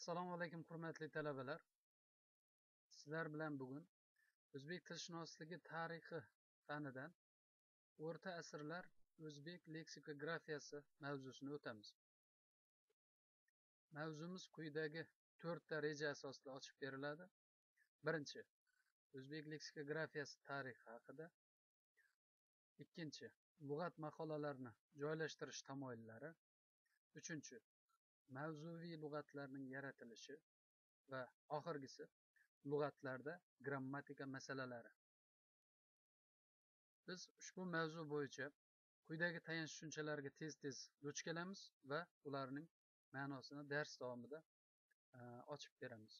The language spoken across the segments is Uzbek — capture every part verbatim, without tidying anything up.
Assalomu alaykum hurmatli talabalar. Sizlar bilan bugun o'zbek tilshunosligi tarixi fanidan o'rta asrlar o'zbek leksikografiyasi mavzusini o'tamiz. Mavzumiz quyidagi to'rtta reja asosida ochib beriladi. Birinchi, o'zbek leksikografiyasi tarixi haqida. Ikkinchi, lug'at maqolalarini joylashtirish tamoyillari. Uchinchi, mavzuviy lug'atlarning yaratilishi va oxirgisi lug'atlarda grammatika masalalari. Biz ushbu mavzu bo'yicha quyidagi tayanch tushunchalarga tez-tez duch kelamiz va ularning ma'nosini dars davomida ochib beramiz.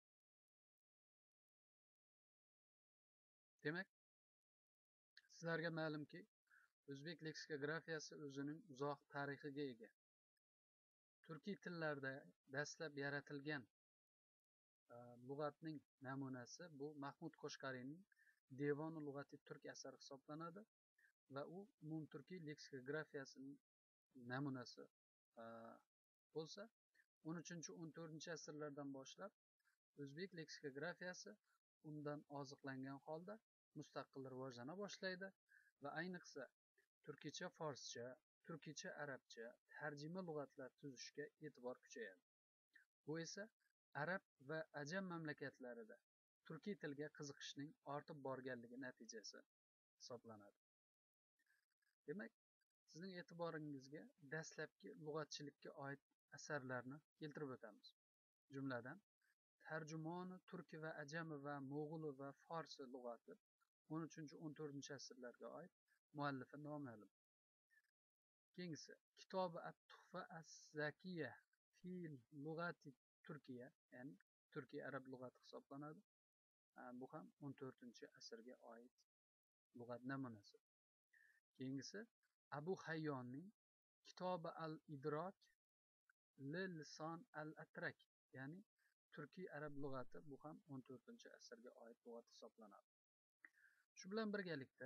Demak, sizlarga ma'lumki, o'zbek leksikografiyasi o'zining uzoq tarixiga ega. Turkiy tillarda dastlab yaratilgan lug'atning namunasi bu Mahmud Qo'shqariyning Devon-u lug'ati turk asari hisoblanadi va u umumturkiy leksikografiyasining namunasi bo'lsa, o'n uchinchi o'n to'rtinchi asrlardan boshlab o'zbek leksikografiyasi undan oziqlangan holda mustaqil rivojlana boshlaydi va ayniqsa turkicha forscha, turkicha arabcha tarjima lug'atlar tuzishga e'tibor kuchayadi. Bu esa arab va ajam mamlakatlarida turkiy tilga qiziqishning ortib borganligi natijasi hisoblanadi. Demak, sizning e'tiboringizga dastlabki lug'atchilikka oid asarlarni keltirib o'tamiz. Jumladan, Tarjumoni turki va ajami va mo'g'uli va forsi lug'ati o'n uchinchi o'n to'rtinchi asrlarga oid, muallifi noma'lum. Keyingisi, Kitobi at-Tuhfa az-Zakiya fil lug'ati Turkiya, ya'ni Turkiy arab lug'ati hisoblanadi. Bu ham o'n to'rtinchi asrga oid lug'at namunasi. Keyingisi, Abu Hayyonning Kitobi al-Idrok li lisan al-Atrak, ya'ni Turkiy arab lug'ati, bu ham o'n to'rtinchi asrga oid lug'at hisoblanadi. Shu bilan birgalikda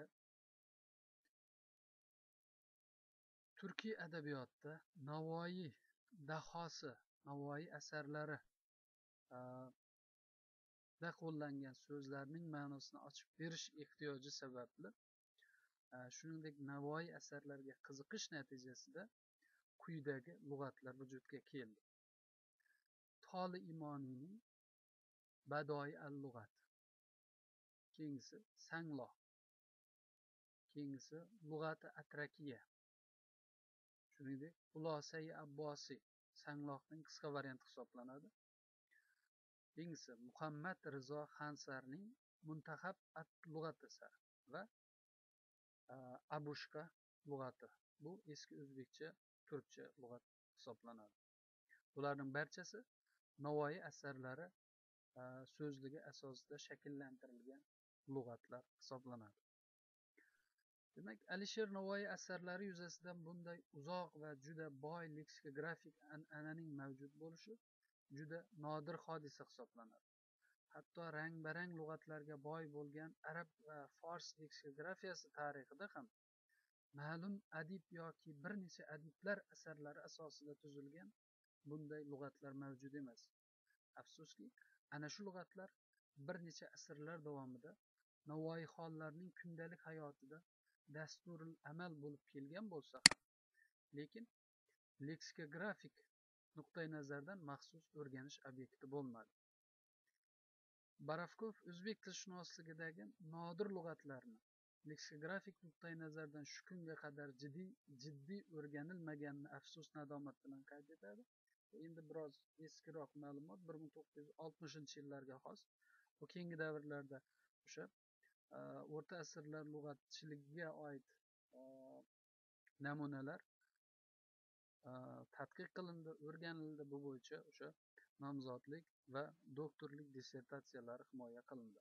turkiy adabiyotda Navoiy dahosi, Navoiy asarlari da qo'llangan so'zlarning ma'nosini ochib berish ehtiyoji sababli, shuningdek Navoiy asarlariga qiziqish natijasida quyidagi lug'atlar vujudga keldi. Toli Imoniyning Badoi al-Lug'at. Keyingisi Sangloh. Keyingisi Lug'ati Atrakiya. Shuningdek, Xulosai Abbosiy Sanglohning qisqa varianti hisoblanadi. Keyingisi Muhammad Rizo Xansarning Muntaxab at-Lug'at asari va Abushka lug'ati. Bu eski o'zbekcha, turkcha lug'at hisoblanadi. Bularning barchasi Navoiy asarlari so'zligi asosida shakllantirilgan lug'atlar hisoblanadi. Demak, Alisher Navoiy asarlari yuzasidan bunday uzoq va juda boy leksikografik an'ananing mavjud bo'lishi juda nodir hodisa hisoblanadi. Hatto rang-barang lug'atlarga boy bo'lgan arab va fors leksikografiyasi tarixida ham ma'lum adib yoki bir necha adiblar asarlari asosida tuzilgan bunday lug'atlar mavjud emas. Afsuski, ana shu lug'atlar bir necha asrlar davomida Navoiyxonlarning kundalik hayotida dasturul amal bo'lib kelgan bo'lsa ham, lekin leksikografik nuqtai nazardan maxsus o'rganish obyekti bo'lmadi. Baravkov o'zbek tilshunosligidagi nodir lug'atlarni leksikografik nuqtai nazardan shu kunga qadar jiddiy jiddiy o'rganilmaganini afsus nadomat bilan qayd etadi. Endi biroz eskiroq ma'lumot, bir ming to'qqiz yuz oltmishinchi yillarga xos. Bu keyingi davrlarda o'sha o'rta asrlar lug'atchiligiga oid namunalar tadqiq qilindi, o'rganildi. Bu bo'yicha o'sha nomzodlik va doktorlik dissertatsiyalari himoya qilindi.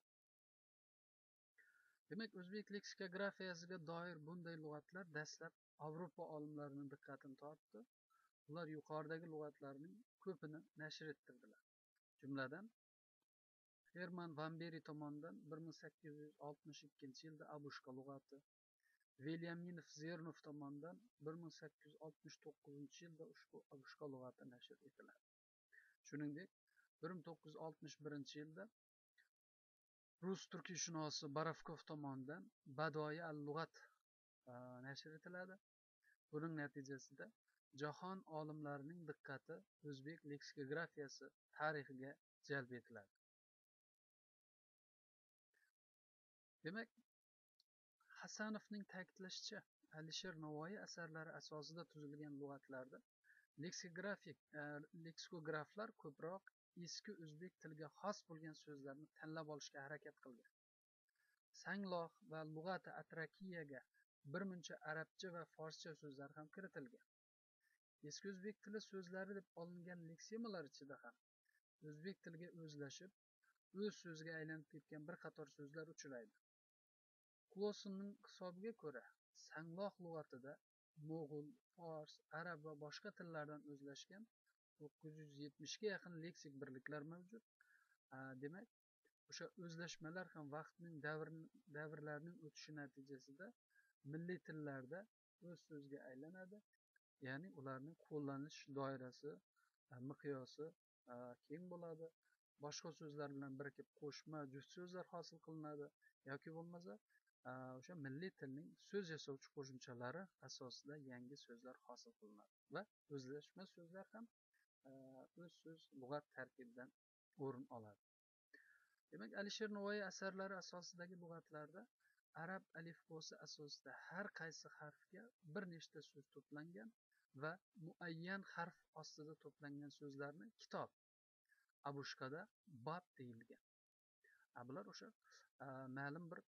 Demak, o'zbek leksikografiyasiga doir bunday lug'atlar dastlab Avropa olimlarining diqqatini tortdi. Ular yuqoridagi lug'atlarning ko'pini nashr ettirdilar. Jumladan, Herman van Beri tomonidan bir ming sakkiz yuz oltmish ikkinchi yilda Abushka lug'ati, Velyaminov Zernov tomonidan bir ming sakkiz yuz oltmish to'qqizinchi yilda ushbu Abushka lug'ati nashr etiladi. Shuningdek, bir ming to'qqiz yuz oltmish birinchi yilda rus turkishunosi Barafkov tomonidan Badoi al-Lug'at nashr etiladi. Buning natijasida jahon olimlarining diqqati o'zbek leksikografiyasi tarixiga jalb etiladi. Demak, Hasanovning ta'kidlashicha, Alisher Navoiy asarlari asosida tuzilgan lug'atlarda leksikografik leksikograflar ko'proq eski o'zbek tiliga xos bo'lgan so'zlarni tanlab olishga harakat qilgan. Sangloq va lug'ati atrakiyaga birmuncha arabcha va forscha so'zlar ham kiritilgan. Eski o'zbek tili so'zlari deb olingan leksemalar ichida ham o'zbek tiliga o'zlashib, o'z so'ziga aylanib ketgan bir qator so'zlar uchraydi. Klosonning hisobiga ko'ra, Sangloq lug'atida mo'g'ul, fors, arab va boshqa tillardan o'zlashgan to'qqiz yuz yetmishga yaqin leksik birliklar mavjud. Demak, o'sha o'zlashmalar ham vaqtning davr davrlarning o'tishi natijasida milliy tillarda o'z so'ziga aylanadi. Ya'ni ularning qo'llanish doirasi, miqyosi keng bo'ladi. Boshqa so'zlar bilan birikib qo'shma, juft so'zlar hosil qilinadi yoki bo'lmasa o'sha milliy tilning so'z yasovchi qo'shimchalari asosida yangi so'zlar hosil qilinadi va o'zlashma so'zlar ham o'z so'z lug'at tarkibidan o'rin oladi. Demak, Alisher Navoiy asarlari asosidagi lug'atlarda arab alifbosi asosida har qaysi harfga bir nechta so'z to'plangan va muayyan harf ostida to'plangan so'zlarni kitob, abushkada bab deyilgan. Bular o'sha ma'lum bir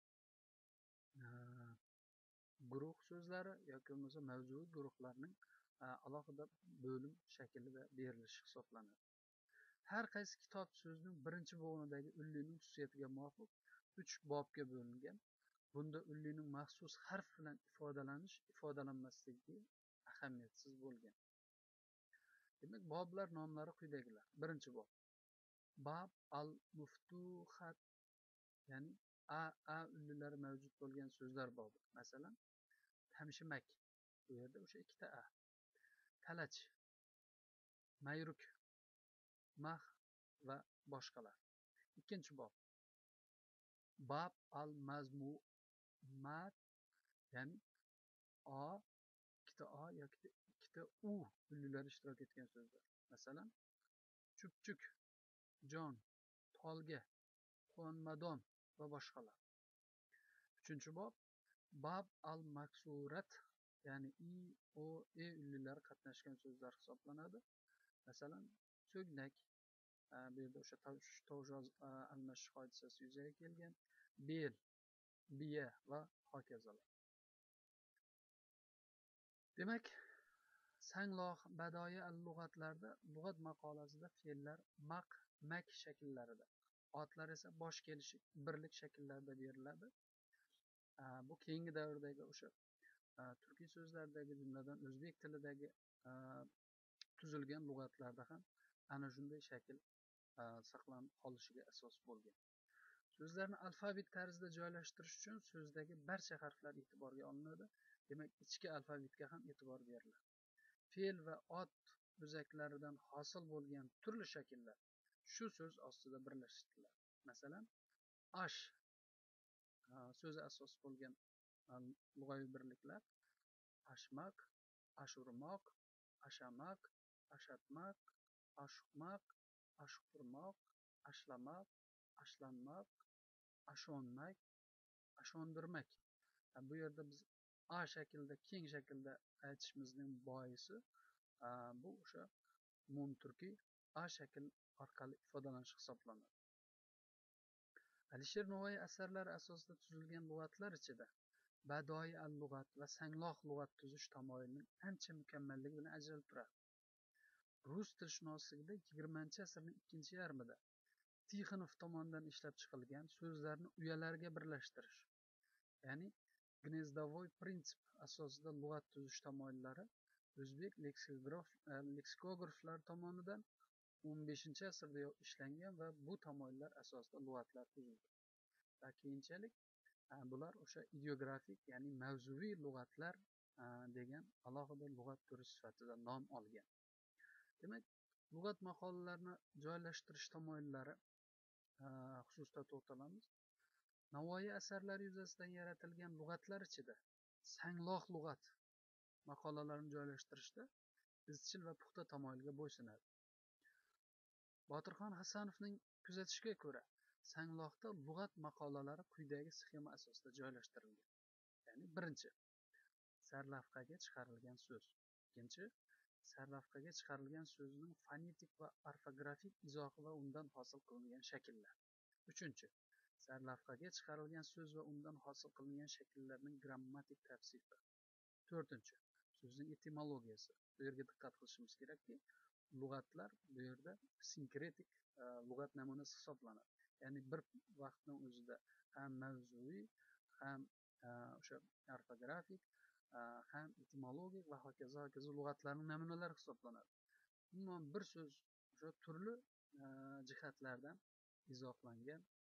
guruh so'zlari yoki bo'lmasa mavzuiy guruhlarning alohida bo'lim shaklida berilishi hisoblanadi. Har qaysi kitob so'zning birinchi bo'g'inidagi ullining xususiyatiga muvofiq uch bobga bo'lingan. Bunda ullining maxsus harf bilan ifodalanish, ifodalanmasligi ahamiyatsiz bo'lgan. Demak, boblar nomlari quyidagilar. Birinchi bob. Bab al-muftuhat, ya'ni a a ullilari mavjud bo'lgan so'zlar bobi. Masalan, tamshimak. Bu yerda o'sha ikkita a. Talach, mayruk, mah va boshqalar. Ikkinchi bob. Bab al-mazmumat, ya'ni o, ikkita o yoki ikkita u ullilari ishtirok etgan so'zlar. Masalan, chupchuk, jon, tolga, qo'nmadon va boshqalar. Uchinchi bob. Bab al-maksurat, ya'ni i, o, e ullilari qatnashgan so'zlar hisoblanadi. Masalan, so'gnak, bu yerda o'sha tovush almashish hodisasi yuzaga kelgan, bel, biya va hokazolar. Demak, Sangloq, Badoi al-lug'atlarda lug'at maqolasida fe'llar maq, mak shakllarida, otlar esa bosh kelishi birlik shakllarida beriladi. Bu keyingi davrdagi o'sha turkiy so'zlardagi, jumladan o'zbek tilidagi tuzilgan lug'atlarda ham ana shunday shakl saqlanib qolishiga asos bo'lgan. So'zlarni alfabet tarzida joylashtirish uchun so'zdagi barcha harflar e'tiborga olinadi. Demak, ichki alfabetga ham e'tibor beriladi. Fe'l va ot o'zaklaridan hosil bo'lgan turli shakllar shu so'z ostida birlashtiriladi. Masalan, ash so'zi asos bo'lgan lug'aviy birliklar ashmaq, ashurmoq, ashamaq, ashatmaq, ashqmaq, ashqurmoq, ashlamaq, ashlanmaq, ashonmak, ashondirmak. Bu yerda biz a shaklida, keng shaklda aytishimizning boisi bu o'sha umumturkiy a shakl orqali ifodalanish hisoblanadi. Alisher Navoiy asarlari asosida tuzilgan lug'atlar ichida Badoi al-lug'at va Sangloq lug'at tuzish tamoyilining ancha mukammalligi bilan ajralib turadi. Rus tilshunosligida yigirmanchi asrning ikkinchi yarmida Tixonov tomonidan ishlab chiqilgan so'zlarni uyalarga birlashtirish, ya'ni gnezdovoy prinsip asosida lug'at tuzish tamoyillari o'zbek leksikograflari tomonidan o'n beshinchi asrda ishlangan va bu tamoyillar asosida lug'atlar tuzildi. Va keyinchalik bular o'sha ideografik, ya'ni mavzuviy lug'atlar degan alohida lug'at turi sifatida nom olgan. Demak, lug'at maqolalarini joylashtirish tamoyillari xususida to'xtalamiz. Navoiy asarlari yuzasidan yaratilgan lug'atlar ichida sangloq lug'at maqolalarini joylashtirishda izchil va puxta tamoyilga bo'ysunadi. Botirxon Hasanovning kuzatishiga ko'ra, sangloqda lug'at maqolalari quyidagi sxema asosida joylashtirilgan. Ya'ni birinchi, sarlavhaga chiqarilgan so'z. Ikkinchi, sarlavhaga chiqarilgan so'zning fonetik va orfografik izohi va undan hosil qilingan shakllar. Uchinchi, sarlavhaga chiqarilgan so'z va undan hosil qilingan shakllarning grammatik tavsifi. To'rtinchi, so'zning etimologiyasi. Bu yerga diqqat qilishimiz kerakki, lug'atlar bu yerda sinkretik lug'at namunasi hisoblanadi. Ya'ni bir vaqtning o'zida ham mavzuiy, ham o'sha orfografik, ham etimologik va hokazo hokazo lug'atlarning namunalari hisoblanadi. Umuman bir so'z o'sha turli jihatlardan izohlangan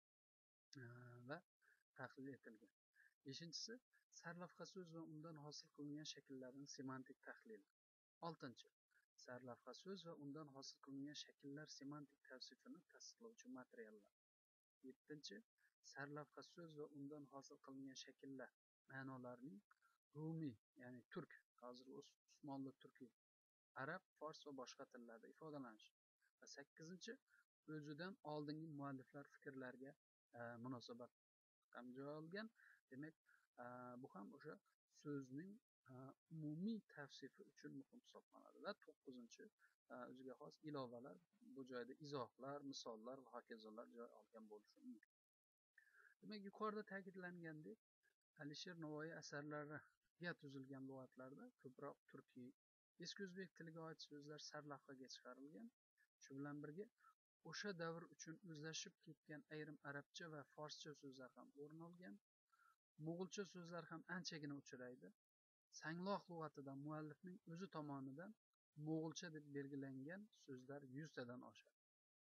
va tahlil etilgan. Beshinchisi, sarlavha so'z va undan hosil qilingan shakllarning semantik tahlili. Oltinchi, sarlavha so'z va undan hosil qilingan shakllar semantik tavsifini tasdiqlovchi materiallar. Yettinchi, sarlavha so'z va undan hosil qilingan shakllar ma'nolarining rumiy, ya'ni turk, hozir Usmonli turkiy, arab, fors va boshqa tillarda ifodalanishi. Va sakkizinchi, o'zidan oldingi mualliflar fikrlariga munosabat ham joy olgan. Demak, bu ham o'sha so'zning umumiy tavsifi uchun muhim hisoblanadi. Va to'qqizinchi, o'ziga xos ilovalar, bu joyda izohlar, misollar va hokazolar joy olgan bo'lishi mumkin. Demak, yuqorida ta'kidlangandek, Alisher Navoiy asarlariga tuzilgan lug'atlarda ko'proq turkiy, eski o'zbek tiliga oid so'zlar sarlavhaga chiqarilgan. Shu bilan birga o'sha davr uchun o'zlashib ketgan ayrim arabcha va forscha so'zlar ham o'rin olgan. Mo'g'ulcha so'zlar ham anchagina uchraydi. Sangloq lug'atida muallifning o'zi tomonidan mo'g'ulcha deb belgilangan so'zlar yuztadan oshadi.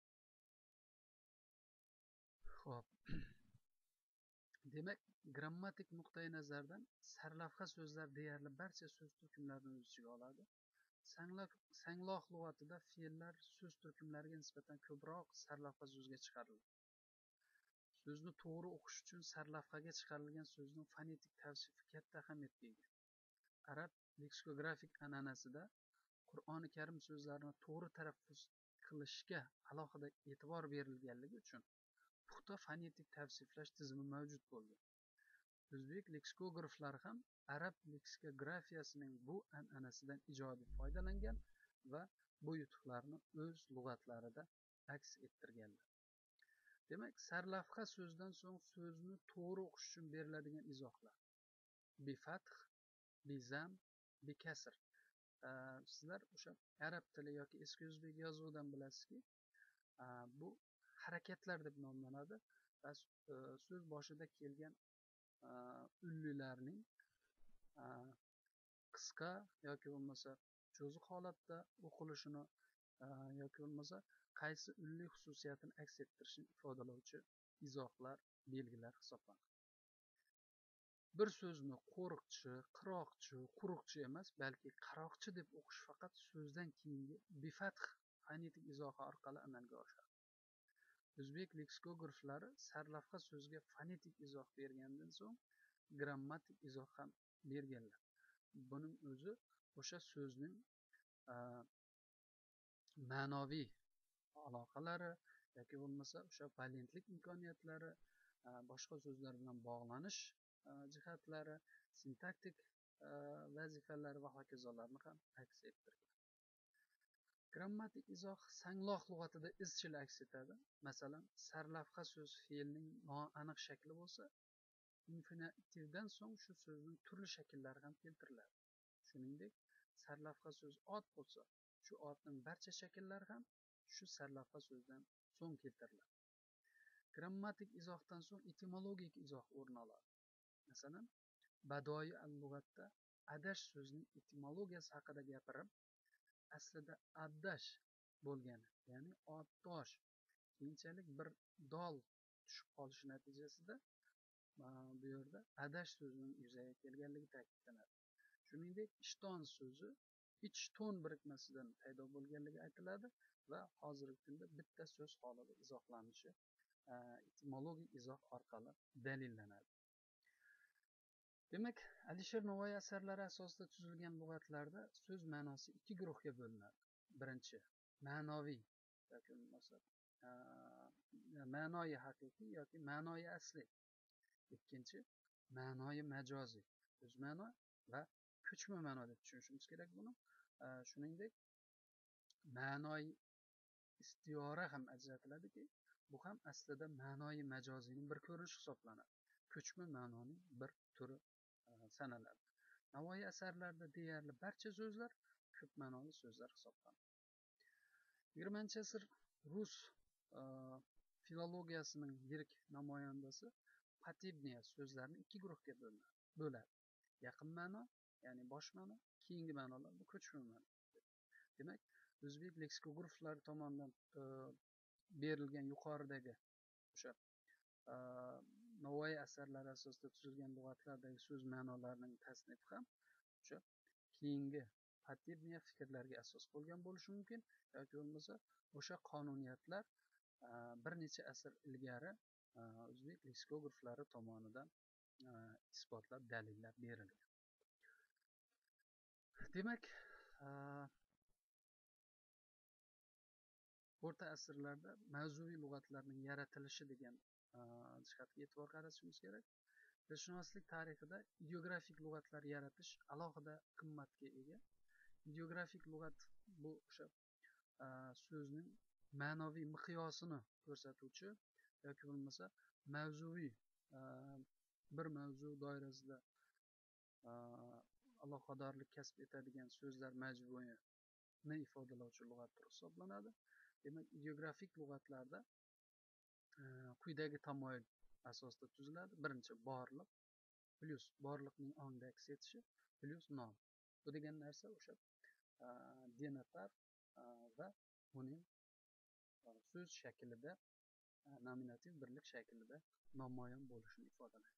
Xo'p. Demak, grammatik nuqtai nazardan sarlavha so'zlar deyarli barcha so'z turkumlarini o'z ichiga oladi. Sangloq sangloq lug'atida fe'llar so'z turkumlariga nisbatan ko'proq sarlavha so'zga chiqariladi. So'zni to'g'ri o'qish uchun sarlavhaga chiqarilgan so'zning fonetik tavsifi katta ahamiyatga ega. Arab leksikografik an'anasida Qur'oni Karim so'zlarini to'g'ri talaffuz qilishga alohida e'tibor berilganligi uchun puxta fonetik tavsiflash tizimi mavjud bo'lgan. O'zbek leksikograflari ham arab leksikografiyasining bu an'anasidan ijodiy foydalangan va bu yutuqlarni o'z lug'atlarida aks ettirganlar. Demak, sarlavha so'zdan so'ng so'zni to'g'ri o'qish uchun beriladigan izohlar. Bifath, bizam, bikasr. Sizlar o'sha arab tili yoki eski o'zbek yozuvidan bilasizki, bu harakatlar deb nomlanadi va so'z boshida kelgan ullilarning qisqa yoki bo'lmasa cho'ziq holatda o'qilishini yoki bo'lmasa qaysi ulli xususiyatini aks ettirishini ifodalovchi izohlar, belgilar hisoblanadi. Bir so'zni qo'riqchi, qiroqchi, quruqchi emas, balki qaroqchi deb o'qish faqat so'zdan keyingi bifath fonetik izohi orqali amalga oshadi. O'zbek leksikograflari sarlavha so'zga fonetik izoh bergandan so'ng grammatik izoh ham berganlar. Buning o'zi o'sha so'zning ma'noviy aloqalari yoki bo'lmasa o'sha valentlik imkoniyatlari, boshqa so'zlar bilan bog'lanish jihatlari, sintaktik vazifalari va hokazolarni ham aks ettirgan. Grammatik izoh sangloq lug'atida izchil aks etadi. Masalan, sarlavha so'z fe'lning noaniq shakli bo'lsa, infinitivdan so'ng shu so'zning turli shakllari ham keltiriladi. Shuningdek, sarlavha so'z ot bo'lsa, shu otning barcha shakllari ham shu sarlavha so'zdan so'ng keltiriladi. Grammatik izohdan so'ng etimologik izoh o'rin oladi. Masalan, Badoi al-lug'atda adash so'zning etimologiyasi haqida gapirib, aslida addash bo'lgani, ya'ni otdosh, keyinchalik bir dol tushib qolishi natijasida bu yerda adash so'zining yuzaga kelganligi ta'kidlanadi. Shuningdek, ishton so'zi ich ton birikmasidan paydo bo'lganligi aytiladi va hozirgi kunda bitta so'z holida izohlanishi etimologik izoh orqali dalillanadi. Demak, Alisher Navoiy asarlari asosida tuzilgan lug'atlarda so'z ma'nosi ikki guruhga bo'linadi. Birinchi, ma'noviy yoki bo'lmasa ma'noyi haqiqiy yoki ma'noyi asli. Ikkinchi, ma'noyi majoziy, o'z ma'no va ko'chma ma'no deb tushunishimiz kerak buni. Shuningdek, ma'noyi istiyora ham ajratiladiki, bu ham aslida ma'noyi majoziyning bir ko'rinishi hisoblanadi. Ko'chma ma'noning bir turi sanaladi. Navoiy asarlarida deyarli barcha so'zlar ko'p ma'noli so'zlar hisoblanadi. yigirmanchi asr rus filologiyasining yirik namoyandasi Patibniya so'zlarni ikki guruhga bo'ladi. Yaqin ma'no, ya'ni bosh ma'no, keyingi ma'nolar bu ko'chma ma'no. Demak, o'zbek leksikograflari tomonidan berilgan yuqoridagi o'sha Navoiy asarlari asosida tuzilgan lug'atlardagi so'z ma'nolarining tasnifi ham o'sha keyingi Patibniya fikrlariga asos bo'lgan bo'lishi mumkin yoki bo'lmasa o'sha qonuniyatlar bir necha asr ilgari o'zbek leksikograflari tomonidan isbotlab dalillab berilgan. Demak, o'rta asrlarda mavzuviy lug'atlarning yaratilishi degan jihatga e'tibor qaratishimiz kerak. Tilshunoslik tarixida ideografik lug'atlar yaratish alohida qimmatga ega. Ideografik lug'at bu o'sha so'zning ma'noviy miqyosini ko'rsatuvchi yoki bo'lmasa mavzuviy bir mavzu doirasida aloqadorlik kasb etadigan so'zlar majmuini ifodalovchi lug'at turi hisoblanadi. Demak, ideografik lug'atlarda quyidagi tamoyil asosida tuziladi. Birinchi, borliq plus borliqning ongda aks etishi plus nom. Bu degan narsa o'sha denotar va uning so'z shaklida nominativ birlik shaklida namoyon bo'lishini ifodalaydi.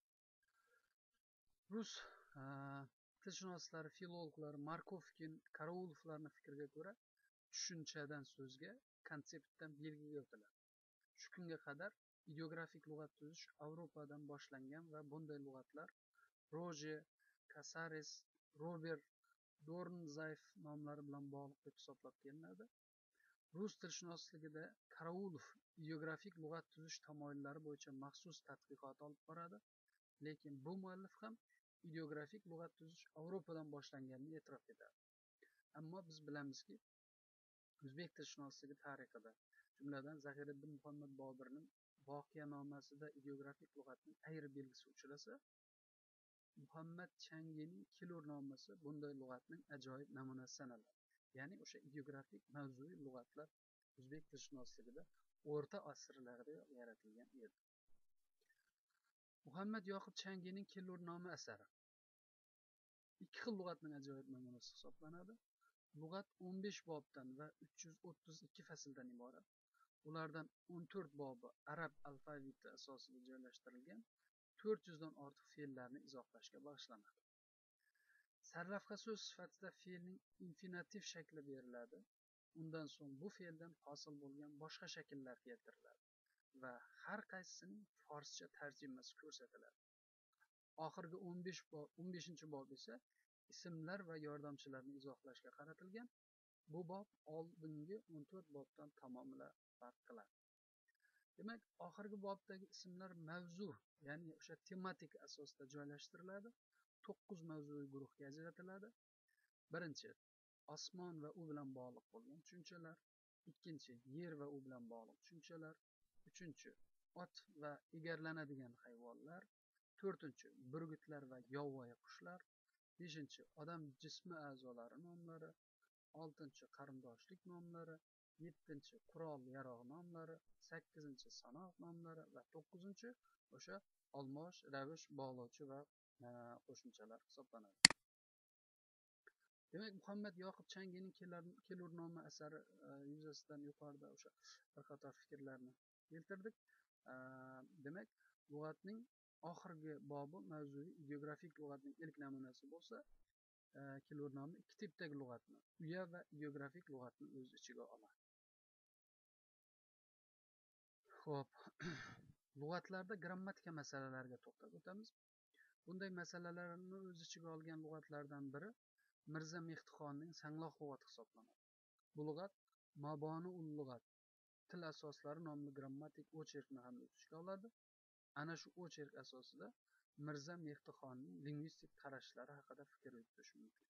Rus tilshunoslari, filologlar Markovkin, Karaulovlarning fikriga ko'ra, tushunchadan so'zga, konseptdan belgiga o'tiladi. Shu kunga qadar ideografik lug'at tuzish Avropadan boshlangan va bunday lug'atlar Roje, Casares, Robert Dornzayf nomlari bilan bog'liq deb hisoblab kelinadi. Rus tilshunosligida Karaulov ideografik lug'at tuzish tamoyillari bo'yicha maxsus tadqiqot olib boradi, lekin bu muallif ham ideografik lug'at tuzish Avropadan boshlanganini e'tirof etadi. Ammo biz bilamizki, o'zbek tilshunosligi tarixida, jumladan Zahiriddin Muhammad Bobirning Voqeanomasida ideografik lug'atning ayri belgisi uchrasa, Muhammad Changining Kelurnomasi bunday lug'atning ajoyib namunasi sanaladi. Ya'ni o'sha ideografik mavzuviy lug'atlar o'zbek tilshunosligida o'rta asrlarda yaratilgan edi. Muhammad Yoqub Changining Kelurnoma asari ikki xil lug'atning ajoyib namunasi hisoblanadi. Lug'at o'n besh bobdan va uch yuz o'ttiz ikki fasldan iborat. Ulardan o'n to'rt bobi arab alfaviti asosida joylashtirilgan, to'rt yuzdan ortiq fe'llarni izohlashga bag'ishlanadi. Sarlavha so'z sifatida fe'lning infinitiv shakli beriladi. Undan so'ng bu fe'ldan hosil bo'lgan boshqa shakllar keltiriladi va har qaysisining forscha tarjimasi ko'rsatiladi. Oxirgi o'n besh bob, o'n beshinchi bob esa ismlar va yordamchilarni izohlashga qaratilgan. Bu bob oldingi o'n to'rt bobdan tamomila farq qiladi. Demak, oxirgi bobdagi ismlar mavzu, ya'ni o'sha tematik asosida joylashtiriladi. to'qqiz mavzuviy guruhga ajratiladi. Birinchi, osmon va u bilan bog'liq bo'lgan tushunchalar. Ikkinchi, yer va u bilan bog'liq tushunchalar. Uchinchi, ot va egarlanadigan hayvonlar. To'rtinchi, burgutlar va yovvoyi qushlar. Beshinchi, odam jismi a'zolari nomlari. Oltinchi, qarindoshlik nomlari. Yettinchi, qurol yarog' nomlari. Sakkizinchi, sanoq nomlari va to'qqizinchi o'sha olmosh, ravish, bog'lovchi va qo'shimchalar hisoblanadi. Demak, Muhammad Yoqub Changining Kelurnoma asari yuzasidan yuqorida o'sha bir qator fikrlarni keltirdik. Demak, lug'atning oxirgi bobi mavzuviy ideografik lug'atning ilk namunasi bo'lsa, keluv nomi ikki tipdagi lug'atni, uya va geografik lug'atni o'z ichiga oladi. Xo'p, lug'atlarda grammatika masalalariga to'xtab o'tamiz. Bunday masalalarni o'z ichiga olgan lug'atlardan biri Mirza Mehdixonning Sangloq lug'ati hisoblanadi. Bu lug'at Maboniul lug'at, til asoslari nomli grammatik ocherkni ham o'z ichiga oladi. Ana shu ocherk asosida Mirza Mehdixonning lingvistik qarashlari haqida fikr yuritish mumkin.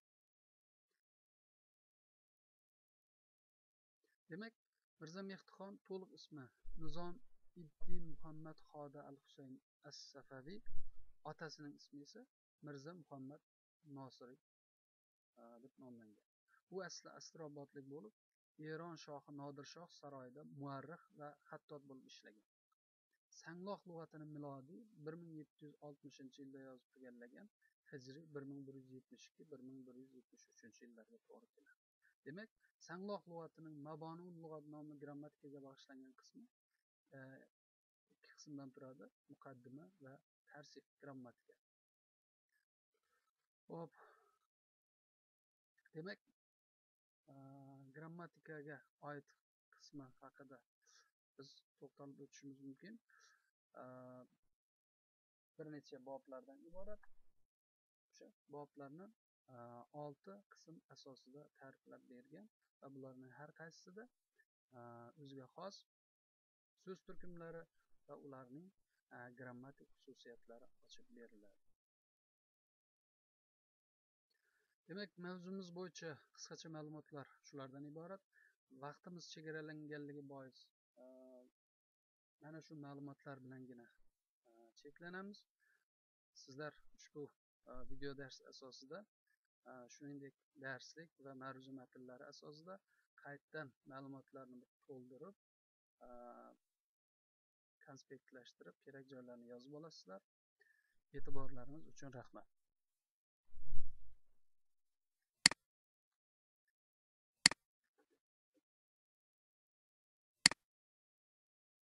Demak, Mirza Mehdixon to'liq ismi Nizomiddin Muhammad Xoda al-Husayn as-Safaviy, otasining ismi esa Mirza Muhammad Nosiriy deb nomlangan. U asli Astrobodlik bo'lib, Eron shohi Nodir shoh saroyida muarrix va xattot bo'lib ishlagan. Sangloq lug'atini milodiy bir ming yetti yuz oltmishinchi yilda yozib tugallagan, hijriy bir ming bir yuz yetmish ikki bir ming bir yuz yetmish uchinchi yillarga to'g'ri keladi. Demak, Sangloq lug'atining Maboniul lug'at nomli grammatikaga bag'ishlangan qismi e, ikki qismdan turadi: muqaddima va tarsif grammatika. Hop. Demak, grammatikaga oid qismi haqida biz to'xtalib o'tishimiz mumkin. Bir necha boblardan iborat. O'sha boblarni olti qism asosida ta'riflab bergan va bularning har qaysisida o'ziga xos so'z turkumlari va ularning grammatik xususiyatlari ochib beriladi. Demak, mavzumiz bo'yicha qisqacha ma'lumotlar shulardan iborat. Vaqtimiz chegaralanganligi bois mana shu ma'lumotlar bilangina cheklanamiz. Sizlar ushbu video dars asosida, shuningdek darslik va mavzu matnlari asosida qaytadan ma'lumotlarni to'ldirib, konspektlashtirib, kerak joylarni yozib olasizlar. E'tiborlaringiz uchun rahmat.